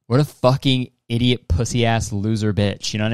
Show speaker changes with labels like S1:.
S1: What a fucking idiot, pussy ass loser bitch. You know what